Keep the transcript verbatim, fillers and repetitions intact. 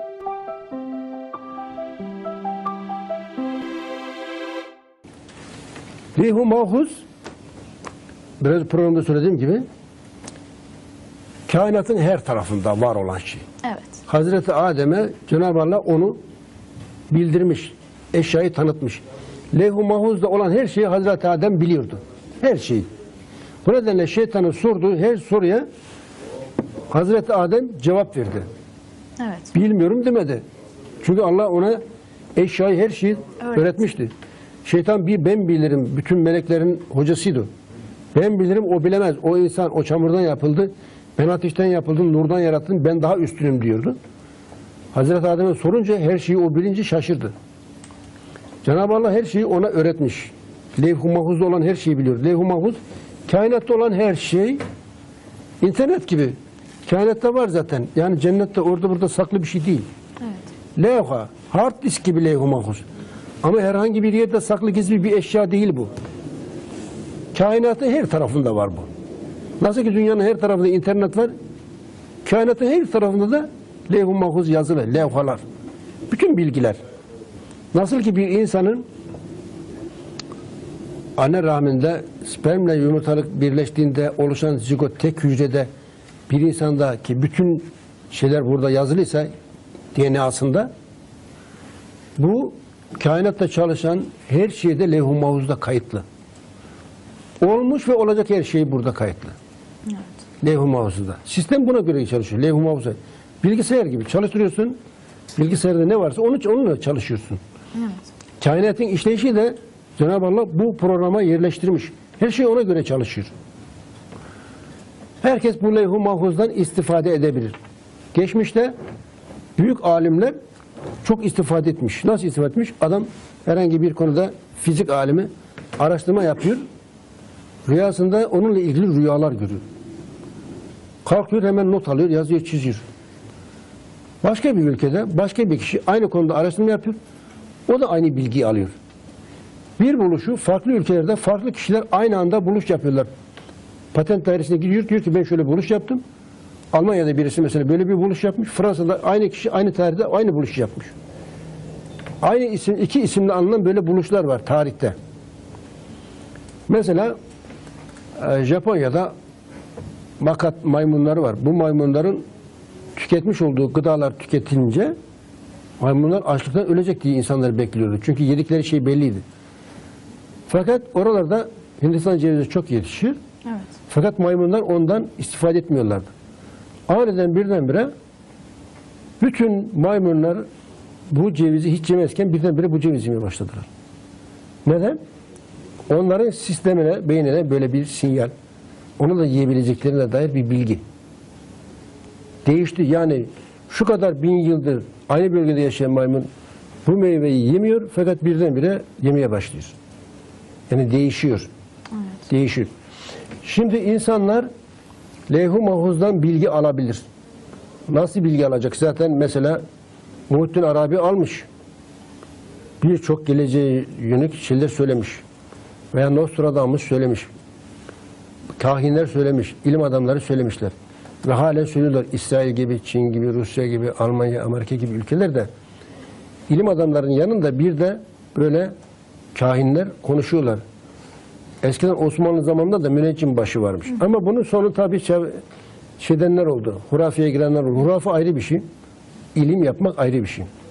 Levh-i Mahfuz, biraz programda söylediğim gibi, kainatın her tarafında var olan şey. Evet. Hazreti Adem'e Cenab-ı Allah onu bildirmiş, eşyayı tanıtmış. Levh-i Mahfuz'da olan her şeyi Hazreti Adem biliyordu. Her şeyi. Bu nedenle şeytanın sorduğu her soruya Hazreti Adem cevap verdi. Evet. Bilmiyorum demedi. Çünkü Allah ona eşyayı, her şeyi Evet. öğretmişti. Şeytan bir ben bilirim, bütün meleklerin hocasıydı. Ben bilirim, o bilemez. O insan o çamurdan yapıldı, ben ateşten yapıldım, nurdan yarattım, ben daha üstünüm diyordu. Hazreti Adem'e sorunca her şeyi o bilinci şaşırdı. Cenab-ı Allah her şeyi ona öğretmiş. Levh-i Mahfuz'da olan her şeyi biliyor. Levh-i Mahfuz, kainatta olan her şey internet gibi. Kainatta var zaten. Yani cennette orada burada saklı bir şey değil. Evet. Levha, hard disk gibi Levh-i Mahfuz. Ama herhangi bir yerde saklı gizli bir eşya değil bu. Kainatın her tarafında var bu. Nasıl ki dünyanın her tarafında internet var, kainatın her tarafında da Levh-i Mahfuz yazılı, levhalar. Bütün bilgiler. Nasıl ki bir insanın anne rahminde spermle yumurtalık birleştiğinde oluşan zigot tek hücrede bir insandaki bütün şeyler burada yazılıysa D N A'sında, bu kainatta çalışan her şeyde Levh-i Mahfuz'da kayıtlı. Olmuş ve olacak her şey burada kayıtlı. Evet. Levh-i Mahfuz'da. Sistem buna göre çalışıyor. Levh-i Mahfuz'da. Bilgisayar gibi çalıştırıyorsun. Bilgisayarda ne varsa onu, onunla çalışıyorsun. Evet. Kainatın işleyişi de Cenab-ı Allah bu programa yerleştirmiş. Her şey ona göre çalışıyor. Herkes bu Levh-i Mahfuz'dan istifade edebilir. Geçmişte büyük alimler çok istifade etmiş. Nasıl istifade etmiş? Adam herhangi bir konuda fizik alimi araştırma yapıyor. Rüyasında onunla ilgili rüyalar görüyor. Kalkıyor, hemen not alıyor, yazıyor, çiziyor. Başka bir ülkede başka bir kişi aynı konuda araştırma yapıyor. O da aynı bilgiyi alıyor. Bir buluşu farklı ülkelerde farklı kişiler aynı anda buluş yapıyorlar. Patent dairesine gidiyor, diyor ki ben şöyle buluş yaptım. Almanya'da birisi mesela böyle bir buluş yapmış. Fransa'da aynı kişi aynı tarihte aynı buluşu yapmış. Aynı isim, iki isimle alınan böyle buluşlar var tarihte. Mesela Japonya'da makat maymunları var. Bu maymunların tüketmiş olduğu gıdalar tüketilince maymunlar açlıktan ölecek diye insanlar bekliyordu. Çünkü yedikleri şey belliydi. Fakat oralarda Hindistan cevizi çok yetişir. Evet. Fakat maymunlar ondan istifade etmiyorlardı. Aniden birdenbire bütün maymunlar bu cevizi hiç yemezken birdenbire bu cevizi yemeye başladılar. Neden? Onların sistemine, beynine böyle bir sinyal, onu da yiyebileceklerine dair bir bilgi değişti. Yani şu kadar bin yıldır aynı bölgede yaşayan maymun bu meyveyi yemiyor fakat birdenbire yemeye başlıyor. Yani değişiyor. Evet. Değişiyor. Şimdi insanlar Levh-i Mahfuz'dan bilgi alabilir. Nasıl bilgi alacak? Zaten mesela Muhittin Arabi almış. Birçok geleceğe yönelik şeyler söylemiş. Veya Nostradamus söylemiş. Kahinler söylemiş. İlim adamları söylemişler. Ve halen söylüyorlar. İsrail gibi, Çin gibi, Rusya gibi, Almanya, Amerika gibi ülkelerde ilim adamlarının yanında bir de böyle kahinler konuşuyorlar. Eskiden Osmanlı zamanında da müneccim başı varmış. Hı. Ama bunun sonu tabii şeydenler oldu. Hurafeye girenler oldu. Hurafe ayrı bir şey. İlim yapmak ayrı bir şey.